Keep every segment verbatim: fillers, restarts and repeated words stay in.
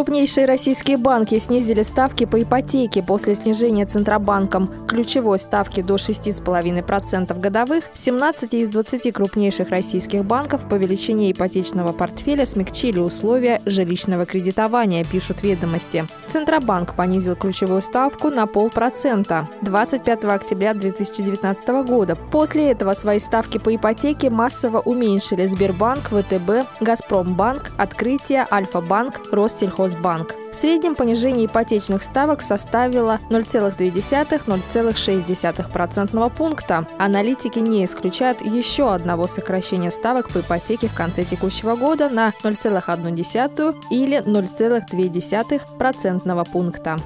Крупнейшие российские банки снизили ставки по ипотеке после снижения Центробанком ключевой ставки до шести целых пяти десятых процента годовых. семнадцать из двадцати крупнейших российских банков по величине ипотечного портфеля смягчили условия жилищного кредитования, пишут «Ведомости». Центробанк понизил ключевую ставку на полпроцента двадцать пятого октября две тысячи девятнадцатого года. После этого свои ставки по ипотеке массово уменьшили Сбербанк, ВТБ, Газпромбанк, Открытие, Альфа-банк, Россельхозбанк. В среднем понижение ипотечных ставок составило ноль целых две десятых — ноль целых шесть десятых процентного пункта. Аналитики не исключают еще одного сокращения ставок по ипотеке в конце текущего года на ноль целых одну десятую или ноль целых две десятых процентного пункта.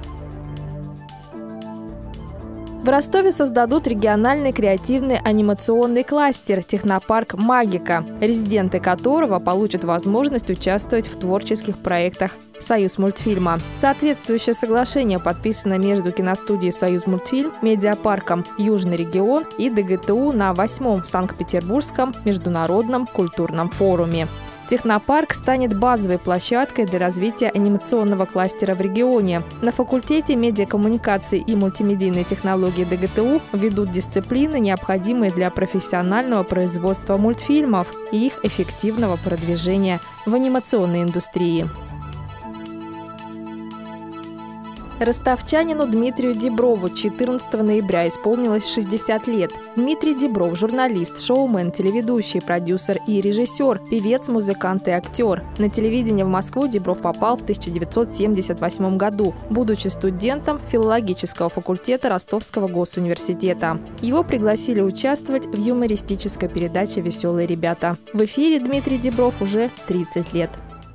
В Ростове создадут региональный креативный анимационный кластер «Технопарк Магика», резиденты которого получат возможность участвовать в творческих проектах «Союзмультфильма». Соответствующее соглашение подписано между киностудией «Союзмультфильм», медиапарком «Южный регион» и ДГТУ на восьмом Санкт-Петербургском международном культурном форуме. Технопарк станет базовой площадкой для развития анимационного кластера в регионе. На факультете медиакоммуникации и мультимедийной технологии ДГТУ ведут дисциплины, необходимые для профессионального производства мультфильмов и их эффективного продвижения в анимационной индустрии. Ростовчанину Дмитрию Диброву четырнадцатого ноября исполнилось шестьдесят лет. Дмитрий Дибров – журналист, шоумен, телеведущий, продюсер и режиссер, певец, музыкант и актер. На телевидение в Москву Дибров попал в тысяча девятьсот семьдесят восьмом году, будучи студентом филологического факультета Ростовского госуниверситета. Его пригласили участвовать в юмористической передаче «Веселые ребята». В эфире Дмитрий Дибров уже тридцать лет.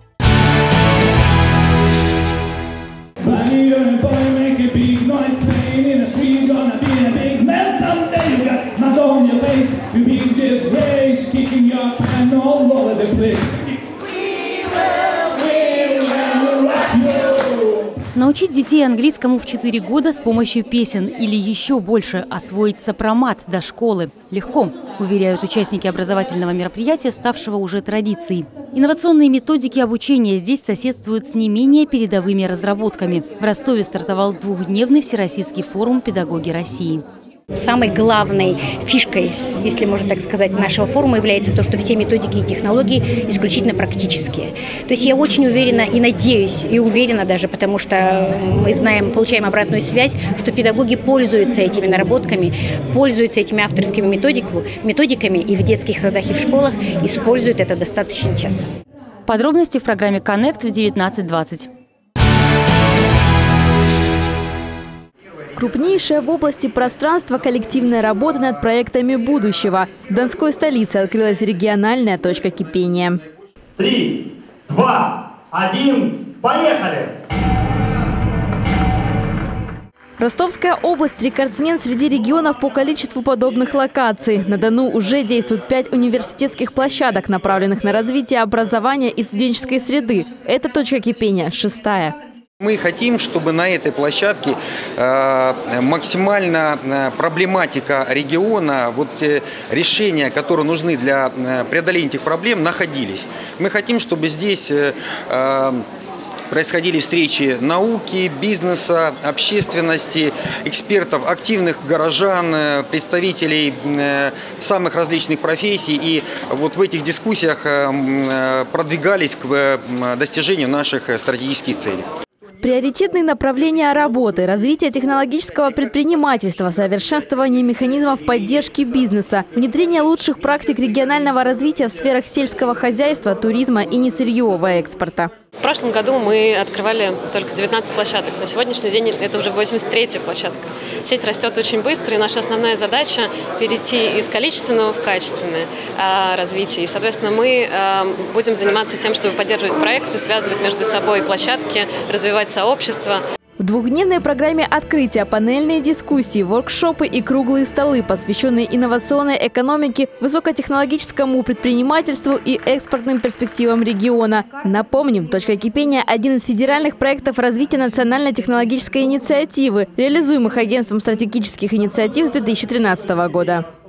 Bunny, you're a boy, make a big noise, playing in the street, gonna be a big man someday. You got mud on your face, you big disgrace, kicking your can all over the place. We will, we will rock you. Научить детей английскому в четыре года с помощью песен или еще больше освоить сопромат до школы легко, уверяют участники образовательного мероприятия, ставшего уже традицией. Инновационные методики обучения здесь соседствуют с не менее передовыми разработками. В Ростове стартовал двухдневный всероссийский форум «Педагоги России». Самой главной фишкой, если можно так сказать, нашего форума является то, что все методики и технологии исключительно практические. То есть я очень уверена и надеюсь, и уверена даже, потому что мы знаем, получаем обратную связь, что педагоги пользуются этими наработками, пользуются этими авторскими методиками и в детских садах, и в школах, используют это достаточно часто. Подробности в программе «Коннект» в девятнадцать двадцать. Крупнейшая в области пространства коллективная работа над проектами будущего. В Донской столице открылась региональная точка кипения. Три, два, один, поехали! Ростовская область – рекордсмен среди регионов по количеству подобных локаций. На Дону уже действуют пять университетских площадок, направленных на развитие образования и студенческой среды. Эта точка кипения – шестая. Мы хотим, чтобы на этой площадке э, максимально э, проблематика региона, вот, э, решения, которые нужны для э, преодоления этих проблем, находились. Мы хотим, чтобы здесь э, э, происходили встречи науки, бизнеса, общественности, экспертов, активных горожан, представителей э, самых различных профессий. И вот в этих дискуссиях э, продвигались к э, достижению наших стратегических целей. Приоритетные направления работы – развитие технологического предпринимательства, совершенствование механизмов поддержки бизнеса, внедрение лучших практик регионального развития в сферах сельского хозяйства, туризма и несырьевого экспорта. В прошлом году мы открывали только девятнадцать площадок. На сегодняшний день это уже восемьдесят третья площадка. Сеть растет очень быстро, и наша основная задача – перейти из количественного в качественное э, развитие. И, соответственно, мы э, будем заниматься тем, чтобы поддерживать проекты, связывать между собой площадки, развивать сообщество. В двухдневной программе открытия панельные дискуссии, воркшопы и круглые столы, посвященные инновационной экономике, высокотехнологическому предпринимательству и экспортным перспективам региона. Напомним, точка кипения – один из федеральных проектов развития национальной технологической инициативы, реализуемых Агентством стратегических инициатив с две тысячи тринадцатого года.